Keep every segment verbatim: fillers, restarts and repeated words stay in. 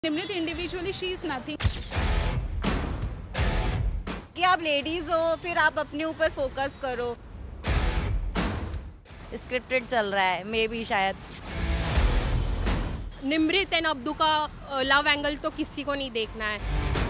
Nimrat individually she is nothing. कि आप ladies हो, फिर आप अपने ऊपर फोकस करो। स्क्रिप्टेड चल रहा है मे बी शायद। निम्रत एंड अब्दू का लव एंगल तो किसी को नहीं देखना है।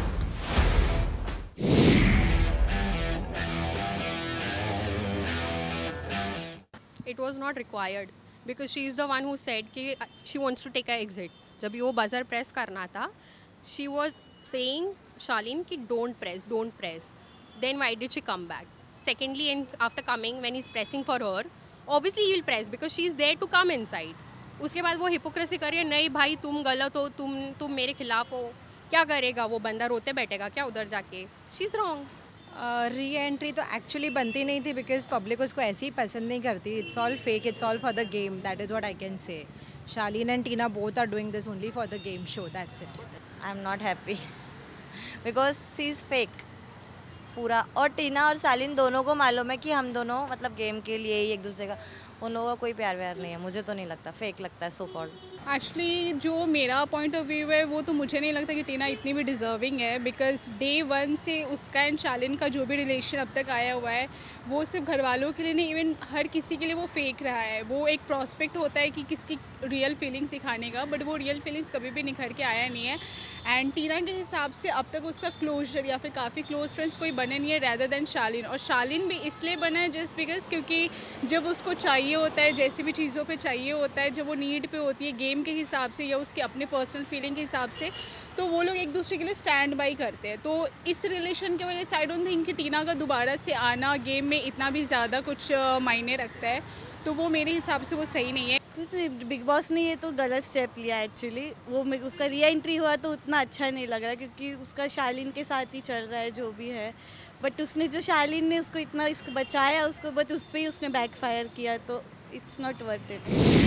It was not required because she is the one who said कि she wants to take a exit. जब वो buzzer press करना था, she was saying Shaleen कि don't press, don't press. Then why did she come back? Secondly, and after coming, when he's pressing for her, obviously he'll press because she is there to come inside. उसके बाद वो hypocrisy कर रही है, नहीं भाई तुम गलत हो, तुम तुम मेरे खिलाफ हो, क्या करेगा वो बंदा, रोते बैठेगा क्या उधर जाके? She is wrong. Re entry तो एक्चुअली बनती नहीं थी बिकॉज पब्लिक उसको ऐसे ही पसंद नहीं करती. It's all fake, it's all for the game. That is what I can say. Shalin and Tina both are doing this only for the game show. That's it. I am not happy because she is fake पूरा. और टीना और शालीन दोनों को मालूम है कि हम दोनों मतलब गेम के लिए ही एक दूसरे का. उन लोगों का कोई प्यार व्यार नहीं है. मुझे तो नहीं लगता, फेक लगता है सो कॉल्ड. एक्चुअली जो मेरा पॉइंट ऑफ व्यू है वो तो मुझे नहीं लगता कि टीना इतनी भी डिज़र्विंग है. बिकॉज डे वन से उसका एंड शालीन का जो भी रिलेशन अब तक आया हुआ है वो सिर्फ घर वालों के लिए नहीं, इवन हर किसी के लिए वो फेक रहा है. वो एक प्रॉस्पेक्ट होता है कि किसकी रियल फीलिंग्स दिखाने का, बट वो रियल फीलिंग्स कभी भी निखर के आया नहीं है. एंड टीना के हिसाब से अब तक उसका क्लोजर या फिर काफ़ी क्लोज फ्रेंड्स कोई बने नहीं है रैदर देन शालीन. और शालीन भी इसलिए बना है जस्ट बिकॉज क्योंकि जब उसको चाहिए होता है, जैसी भी चीज़ों पे चाहिए होता है, जब वो नीड पे होती है गेम के हिसाब से या उसके अपने पर्सनल फीलिंग के हिसाब से, तो वो लोग एक दूसरे के लिए स्टैंड बाई करते हैं. तो इस रिलेशन की वजह से आई डोंट थिंक कि टीना का दोबारा से आना गेम में इतना भी ज़्यादा कुछ मायने रखता है. तो वो मेरे हिसाब से वो सही नहीं है. कुछ बिग बॉस ने ये तो गलत स्टेप लिया एक्चुअली. वो उसका री एंट्री हुआ तो उतना अच्छा नहीं लग रहा क्योंकि उसका शालीन के साथ ही चल रहा है जो भी है. बट उसने जो शालीन ने उसको इतना इसको बचाया उसको, बट उस पर ही उसने बैकफायर किया. तो इट्स नॉट वर्थ इट.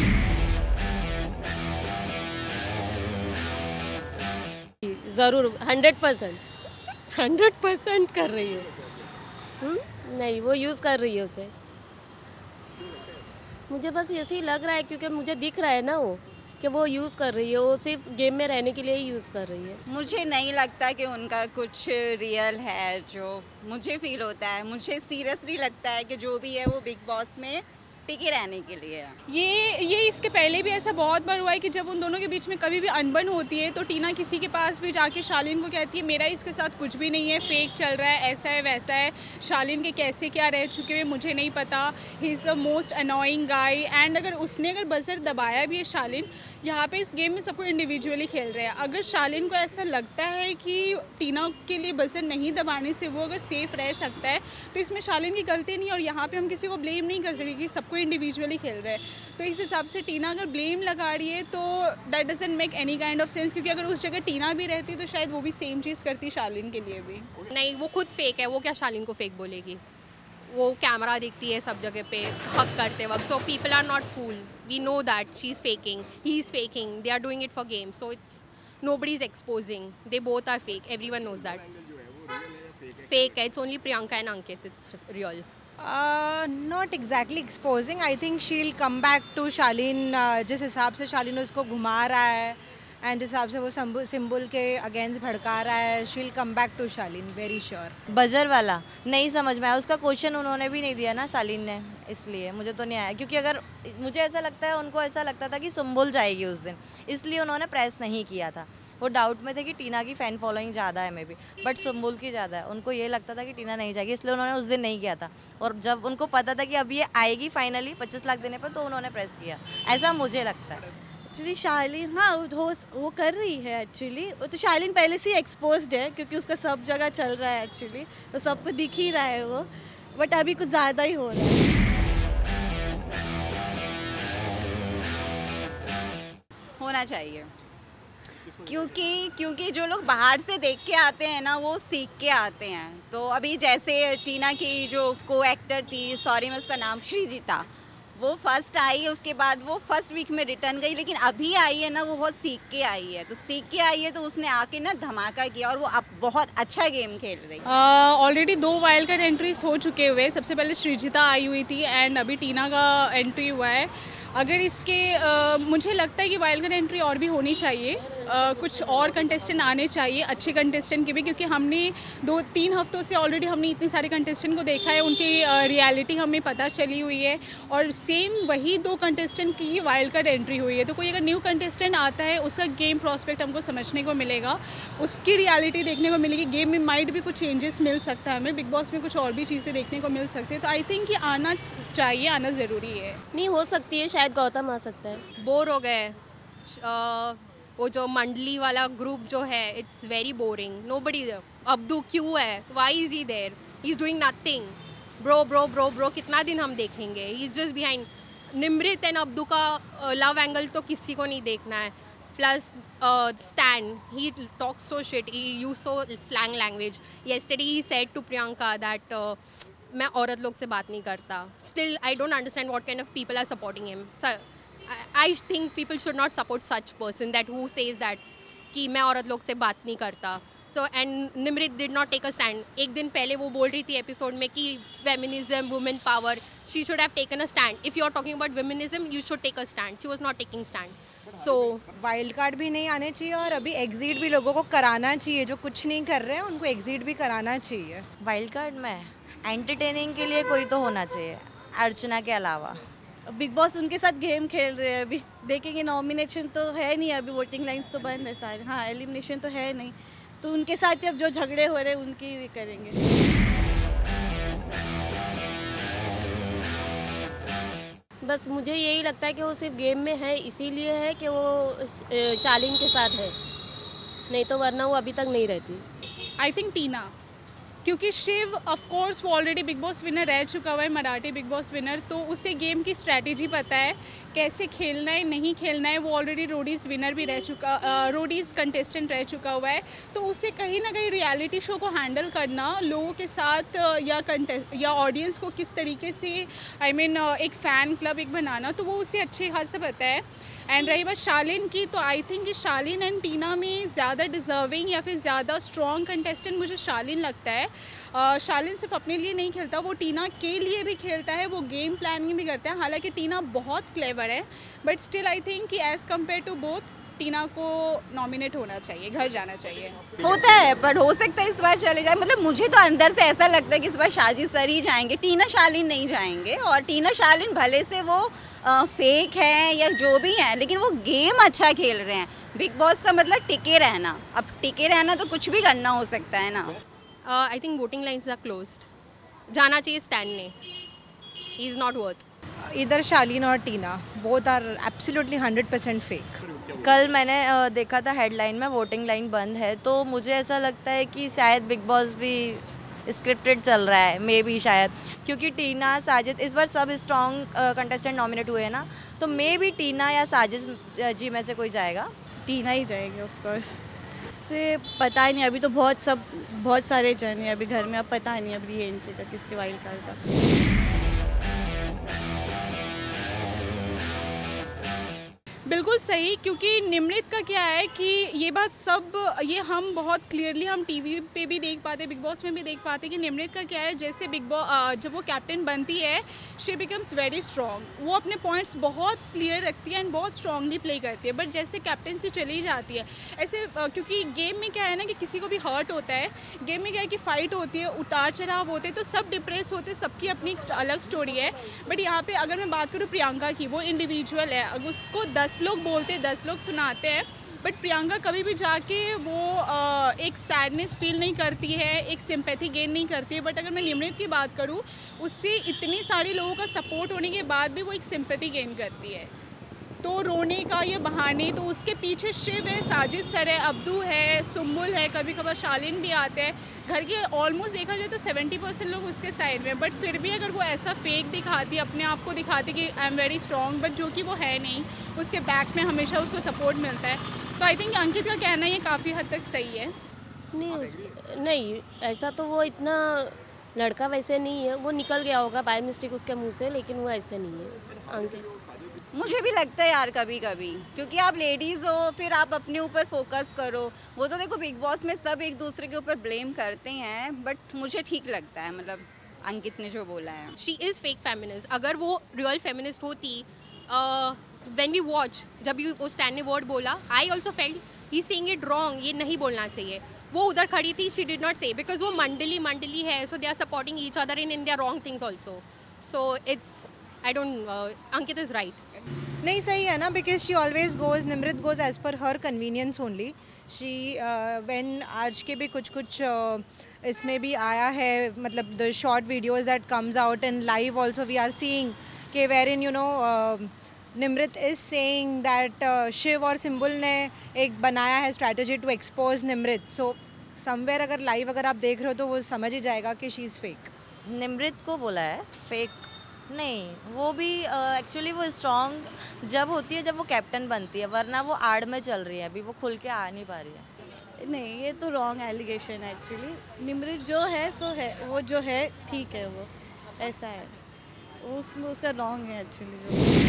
ज़रूर हंड्रेड परसेंट हंड्रेड परसेंट कर रही है. हुँ? नहीं, वो यूज़ कर रही है उसे. मुझे बस ऐसे ही लग रहा है क्योंकि मुझे दिख रहा है ना वो कि वो यूज़ कर रही है. वो सिर्फ गेम में रहने के लिए ही यूज़ कर रही है. मुझे नहीं लगता कि उनका कुछ रियल है जो मुझे फील होता है. मुझे सीरियसली लगता है कि जो भी है वो बिग बॉस में टिके रहने के लिए है. ये ये इसके पहले भी ऐसा बहुत बार हुआ है कि जब उन दोनों के बीच में कभी भी अनबन होती है तो टीना किसी के पास भी जाके शालीन को कहती है मेरा इसके साथ कुछ भी नहीं है, फेक चल रहा है, ऐसा है वैसा है. शालीन के कैसे क्या रह चुके हुए मुझे नहीं पता. He is the most annoying guy. And अगर उसने अगर बजर दबाया भी है शालीन, यहाँ पे इस गेम में सबको इंडिविजुअली खेल रहे हैं. अगर शालीन को ऐसा लगता है कि टीना के लिए बजर नहीं दबाने से वो अगर सेफ रह सकता है तो इसमें शालीन की गलती नहीं. और यहाँ पे हम किसी को ब्लेम नहीं कर सकते कि सबको इंडिविजुअली खेल रहे हैं. तो इस हिसाब से टीना अगर ब्लेम लगा रही है तो that doesn't make any kind of sense. क्योंकि अगर उस जगह टीना भी रहती तो शायद वो भी सेम चीज़ करती शालीन के लिए भी. नहीं, वो खुद फेक है. वो क्या शालीन को फेक बोलेगी? वो कैमरा देखती है सब जगह पे हक करते वक्त. So people are not fool. We know that she is faking, he is faking, they are doing it for game. So it's nobody is exposing. They both are fake. Everyone knows that. Fake है. It's only Priyanka and Ankit. It's real. Not exactly exposing. I think she will come back to Shalin. जिस हिसाब से शालीन उसको घुमा रहा है and जिस हिसाब से वो सिंबल के अगेंस्ट भड़का रहा है, she will come back to Shalin, very sure. Buzzer वाला नहीं समझ में आया. उसका क्वेश्चन उन्होंने भी नहीं दिया ना शालीन ने, इसलिए मुझे तो नहीं आया. क्योंकि अगर मुझे ऐसा लगता है उनको ऐसा लगता था कि सुम्बुल जाएगी उस दिन, इसलिए उन्होंने प्रेस नहीं किया था. वो डाउट में थे कि टीना की फ़ैन फॉलोइंग ज़्यादा है मे बी, बट सुम्बुल की ज़्यादा है. उनको ये लगता था कि टीना नहीं जाएगी, इसलिए उन्होंने उस दिन नहीं किया था. और जब उनको पता था कि अब ये आएगी फाइनली पच्चीस लाख देने पर, तो उन्होंने प्रेस किया. ऐसा मुझे लगता है. एक्चुअली शालीन हाँ वो वो कर रही है एक्चुअली. वो तो शालीन पहले से ही एक्सपोज्ड है क्योंकि उसका सब जगह चल रहा है एक्चुअली, तो सबको दिख ही रहा है वो. बट अभी कुछ ज़्यादा ही हो रहा है. होना चाहिए क्योंकि क्योंकि जो लोग बाहर से देख के आते हैं ना वो सीख के आते हैं. तो अभी जैसे टीना की जो को एक्टर थी, सॉरी मैं उसका नाम, श्रीजिता, वो फर्स्ट आई, उसके बाद वो फर्स्ट वीक में रिटर्न गई, लेकिन अभी आई है ना वो बहुत सीख के आई है. तो सीख के आई है तो उसने आके ना धमाका किया और वो अब बहुत अच्छा गेम खेल रही है. ऑलरेडी uh, दो वाइल्ड कार्ड एंट्रीज हो चुके हुए. सबसे पहले श्रीजिता आई हुई थी एंड अभी टीना का एंट्री हुआ है. अगर इसके uh, मुझे लगता है कि वाइल्ड कार्ड एंट्री और भी होनी चाहिए. uh, कुछ और कंटेस्टेंट आने चाहिए, अच्छे कंटेस्टेंट के भी, क्योंकि हमने दो तीन हफ्तों से ऑलरेडी हमने इतने सारे कंटेस्टेंट को देखा है, उनकी रियलिटी uh, हमें पता चली हुई है, और सेम वही दो कंटेस्टेंट की वाइल्ड कार्ड एंट्री हुई है। तो कोई अगर न्यू कंटेस्टेंट आता है, उसका गेम प्रॉस्पेक्ट हमको समझने को मिलेगा, उसकी रियलिटी देखने को मिलेगी, गेम में माइट भी कुछ चेंजेस मिल सकता है हमें, बिग बॉस में कुछ और भी चीज़ें देखने को मिल सकती है। तो आई थिंक कि आना चाहिए, आना ज़रूरी है। नहीं हो सकती है, शायद गौतम आ सकता है। बोर हो गए uh, वो जो मंडली वाला ग्रुप जो है, it's very boring. Nobody, Abdu क्यों है, why is he there, he is doing nothing. Bro bro bro bro कितना दिन हम देखेंगे, he is just behind. Nimrat and Abdu का लव uh, एंगल तो किसी को नहीं देखना है। Plus Stan, he talk so shit, he use so slang language. Yesterday he said to Priyanka that मैं औरत लोग से बात नहीं करता। Still I don't understand what kind of people are supporting him. I think people should not support such person that who says that कि मैं औरत लोग से बात नहीं करता। So and Nimrat did not take a stand. एक दिन पहले वो बोल रही थी एपिसोड में कि feminism, women power, she should have taken a stand. If you are talking about feminism, you should take a stand. She was not taking stand. So wild card भी नहीं आने चाहिए, और अभी एग्जिट भी लोगों को कराना चाहिए, जो कुछ नहीं कर रहे हैं उनको एग्जिट भी कराना चाहिए। वाइल्ड कार्ड में एंटरटेनिंग के लिए कोई तो होना चाहिए, अर्चना के अलावा। बिग बॉस उनके साथ गेम खेल रहे हैं, अभी देखेंगे। नॉमिनेशन तो है नहीं अभी, वोटिंग लाइंस तो बंद है सारे। हाँ, एलिमिनेशन तो है नहीं, तो उनके साथ ही अब जो झगड़े हो रहे हैं उनकी भी करेंगे। बस मुझे यही लगता है कि वो सिर्फ गेम में है, इसीलिए है कि वो शालीन के साथ है, नहीं तो वरना वो अभी तक नहीं रहती। आई थिंक टीना, क्योंकि शिव ऑफ कोर्स वो ऑलरेडी बिग बॉस विनर रह चुका हुआ है, मराठी बिग बॉस विनर, तो उसे गेम की स्ट्रैटेजी पता है, कैसे खेलना है नहीं खेलना है। वो ऑलरेडी रोडीज़ विनर भी रह चुका, रोडीज़ कंटेस्टेंट रह चुका हुआ है, तो उसे कहीं ना कहीं रियलिटी शो को हैंडल करना, लोगों के साथ या कंटेस्ट या ऑडियंस को किस तरीके से आई I मीन mean, एक फ़ैन क्लब एक बनाना, तो वो उसे अच्छे खास से पता है। एंड रही बात शालीन की, तो आई थिंक कि शालीन एंड टीना में ज़्यादा डिज़र्विंग या फिर ज़्यादा स्ट्रॉन्ग कंटेस्टेंट मुझे शालीन लगता है। uh, शालीन सिर्फ अपने लिए नहीं खेलता, वो टीना के लिए भी खेलता है, वो गेम प्लानिंग भी करता है। हालांकि टीना बहुत क्लेवर है, बट स्टिल आई थिंक कि as compare to both Tina को नॉमिनेट होना चाहिए, घर जाना चाहिए। होता है, पर हो सकता है इस बार चले जाए। मतलब मुझे तो अंदर से ऐसा लगता है कि इस बार साजिद सर ही जाएंगे, टीना शालीन नहीं जाएंगे। और टीना शालीन भले से वो आ, फेक है या जो भी है, लेकिन वो गेम अच्छा खेल रहे हैं। बिग बॉस का मतलब टिके रहना, अब टिके रहना तो कुछ भी करना हो सकता है ना। I think voting lines are closed. जाना चाहिए स्टैंड ने, ही इज़ नॉट वर्थ। इधर शालीन और Tina both are absolutely hundred percent fake. कल मैंने अ, देखा था हेडलाइन में वोटिंग लाइन बंद है, तो मुझे ऐसा लगता है कि शायद बिग बॉस भी स्क्रिप्टेड चल रहा है, मे बी शायद, क्योंकि टीना, साजिद इस बार सब स्ट्रॉन्ग कंटेस्टेंट नॉमिनेट हुए हैं ना, तो मे बी टीना या साजिद जी में से कोई जाएगा। टीना ही जाएंगे ऑफ कोर्स। से पता ही नहीं, अभी तो बहुत सब बहुत सारे जन हैं अभी घर में, अब पता नहीं अभी ये एंट्री का किसके वाइल्ड कार्ड का। बिल्कुल सही, क्योंकि निमृत का क्या है कि ये बात सब, ये हम बहुत क्लियरली हम टीवी पे भी देख पाते, बिग बॉस में भी देख पाते कि निमृत का क्या है, जैसे बिग बॉस जब वो कैप्टन बनती है, शी बिकम्स वेरी स्ट्रॉन्ग, वो अपने पॉइंट्स बहुत क्लियर रखती है एंड बहुत स्ट्रांगली प्ले करती है। बट जैसे कैप्टनसी चली जाती है ऐसे, क्योंकि गेम में क्या है ना कि किसी को भी हर्ट होता है, गेम में क्या है कि फाइट होती है, उतार चढ़ाव होते हैं, तो सब डिप्रेस होते हैं, सबकी अपनी एक अलग स्टोरी है। बट यहाँ पे अगर मैं बात करूँ प्रियंका की, वो इंडिविजुअल है, अगर उसको दस लोग बोलते, दस लोग सुनाते हैं, बट प्रियंका कभी भी जाके वो आ, एक सैडनेस फील नहीं करती है, एक सिंपैथी गेन नहीं करती है। बट अगर मैं निमृत की बात करूँ, उससे इतने सारे लोगों का सपोर्ट होने के बाद भी वो एक सिंपैथी गेन करती है, तो रोने का ये बहाने, तो उसके पीछे शिव है, साजिद सर है, अब्दू है, सुम्बुल है, कभी कभार शालीन भी आते हैं। घर के ऑलमोस्ट देखा जाए तो सेवेंटी परसेंट लोग उसके साइड में, बट फिर भी अगर वो ऐसा फेक दिखाती, अपने आप को दिखाती कि I am very strong, but जो कि वो है नहीं, उसके बैक में हमेशा उसको सपोर्ट मिलता है। तो आई थिंक अंकित का कहना ये काफ़ी हद तक सही है। नहीं उस, नहीं ऐसा तो वो इतना लड़का वैसे नहीं है, वो निकल गया होगा बाय मिस्टेक उसके मुंह से, लेकिन वो ऐसे नहीं है अंकित। मुझे भी लगता है यार कभी कभी, क्योंकि आप लेडीज़ हो, फिर आप अपने ऊपर फोकस करो। वो तो देखो बिग बॉस में सब एक दूसरे के ऊपर ब्लेम करते हैं, बट मुझे ठीक लगता है मतलब अंकित ने जो बोला है। She is fake feminist. अगर वो रियल फेमिनिस्ट होती, व्हेन वी वॉच, जब भी वो स्टैंड ने वर्ड बोला, I also felt he saying it wrong, ये नहीं बोलना चाहिए। वो उधर खड़ी थी, she did not say, because वो मंडली मंडली है, so they are supporting each other in in their wrong things also. So it's I don't, Ankit is right. नहीं सही है ना, because she always goes, Nimrit goes as per her convenience only. She when आज के भी कुछ कुछ uh, इसमें भी आया है, मतलब the short videos that comes out in live also we are seeing के where in you know Nimrit is saying that Shiv और सिंबुल ने एक बनाया है strategy to expose Nimrit. So somewhere अगर लाइव अगर आप देख रहे हो तो वो समझ ही जाएगा कि शी इज़ फेक। निमृत को बोला है फेक नहीं, वो भी एक्चुअली uh, वो स्ट्रॉन्ग जब होती है जब वो कैप्टन बनती है, वरना वो आड़ में चल रही है, अभी वो खुल के आ नहीं पा रही है। नहीं, ये तो रॉन्ग एलिगेशन है एक्चुअली। निमृत जो है सो है, वो जो है ठीक है, वो ऐसा है, उसमें उसका रॉन्ग है एक्चुअली।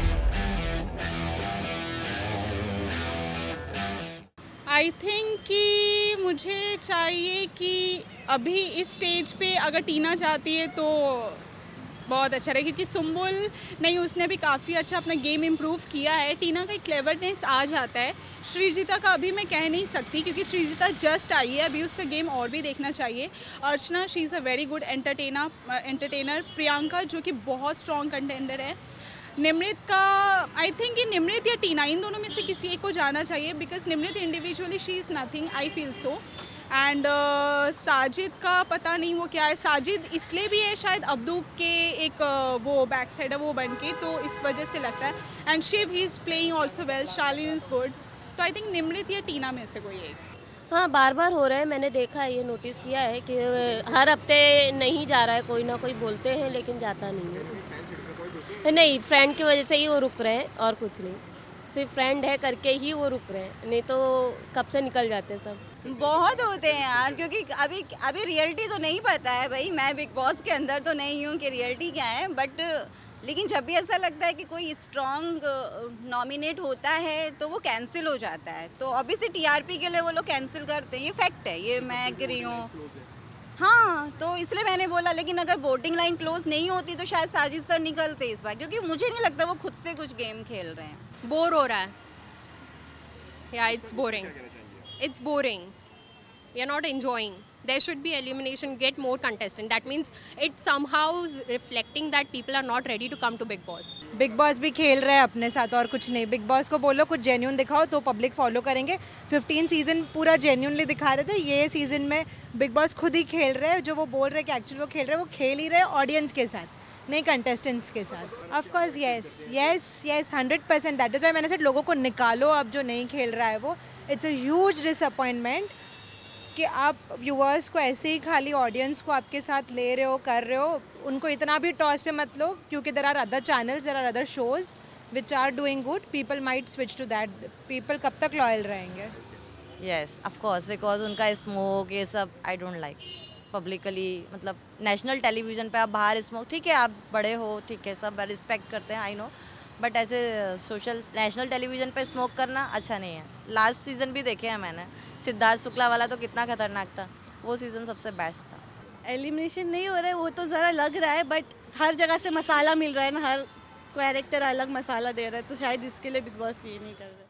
आई थिंक कि मुझे चाहिए कि अभी इस स्टेज पे अगर टीना चाहती है तो बहुत अच्छा रहे, क्योंकि सुम्बुल नहीं, उसने भी काफ़ी अच्छा अपना गेम इम्प्रूव किया है। टीना का एक क्लेवरनेस आ जाता है। श्रीजिता का अभी मैं कह नहीं सकती, क्योंकि श्रीजिता जस्ट आई है, अभी उसका गेम और भी देखना चाहिए। Archana, she is a very good entertainer entertainer Priyanka जो कि बहुत स्ट्रॉन्ग कंटेंडर है। निमृत का आई थिंक कि निमृत या टीना, इन दोनों में से किसी एक को जाना चाहिए, because Nimrit individually she is nothing, I feel so. And uh, Sajid का पता नहीं वो क्या है। साजिद इसलिए भी है शायद अब्दू के एक uh, वो बैक साइड है वो बन के, तो इस वजह से लगता है। And Shiv he is playing also well, Shalin is good. तो आई थिंक निमृत या टीना में से कोई एक। हाँ, बार बार हो रहा है, मैंने देखा है, ये नोटिस किया है कि हर हफ्ते नहीं जा रहा है, कोई ना कोई बोलते हैं लेकिन जाता नहीं है। नहीं, फ्रेंड की वजह से ही वो रुक रहे हैं और कुछ नहीं, सिर्फ फ्रेंड है करके ही वो रुक रहे हैं, नहीं तो कब से निकल जाते सब। बहुत होते हैं यार, क्योंकि अभी अभी रियलिटी तो नहीं पता है भाई, मैं बिग बॉस के अंदर तो नहीं हूँ कि रियलिटी क्या है, बट लेकिन जब भी ऐसा लगता है कि कोई स्ट्रॉन्ग नॉमिनेट होता है तो वो कैंसिल हो जाता है। तो अभी से टीआरपी के लिए वो लोग कैंसिल करते हैं, ये फैक्ट है, ये मैं एग्री हूँ। हाँ, तो इसलिए मैंने बोला, लेकिन अगर वोटिंग लाइन क्लोज नहीं होती तो शायद साजिद सर निकलते इस बार, क्योंकि मुझे नहीं लगता वो खुद से कुछ गेम खेल रहे हैं। बोर हो रहा है, या it's boring, it's boring, you're not enjoying. There should be elimination, get more contestant. That means it somehow is reflecting that people are not ready to come to Big Boss. Bigg Boss भी खेल रहे हैं अपने साथ और कुछ नहीं। Big boss को बोलो कुछ जेन्यून दिखाओ तो पब्लिक फॉलो करेंगे। फिफ्टीन सीजन पूरा जेन्यूनली दिखा रहे थे, ये सीजन में बिग बॉस खुद ही खेल रहे हैं, जो वो बोल रहे हैं कि एक्चुअली वो खेल रहे हैं, वो खेल ही रहे हैं ऑडियंस के साथ, नहीं कंटेस्टेंट्स के साथ। Of course yes yes yes hundred percent, that is why मैंने लोगों को निकालो अब जो नहीं खेल रहा है वो। इट्स अ ह्यूज डिसअपॉइंटमेंट कि आप व्यूअर्स को ऐसे ही खाली ऑडियंस को आपके साथ ले रहे हो, कर रहे हो, उनको इतना भी टॉस पे मत लो, क्योंकि there are other channels, there are other shows which are doing good, people might switch to that. People कब तक लॉयल रहेंगे? यस ऑफ कोर्स, बिकॉज उनका स्मोक ये सब आई डोंट लाइक पब्लिकली, मतलब नेशनल टेलीविज़न पे आप बाहर स्मोक, ठीक है आप बड़े हो, ठीक है सब रिस्पेक्ट करते हैं, आई नो, बट ऐसे सोशल नेशनल टेलीविज़न पे स्मोक करना अच्छा नहीं है। लास्ट सीज़न भी देखे हैं मैंने, सिद्धार्थ शुक्ला वाला तो कितना खतरनाक था, वो सीज़न सबसे बेस्ट था। एलिमिनेशन नहीं हो रहा है वो तो ज़रा लग रहा है, बट हर जगह से मसाला मिल रहा है ना, हर कैरेक्टर अलग मसाला दे रहा है, तो शायद इसके लिए बिग बॉस ये नहीं कर रहा है।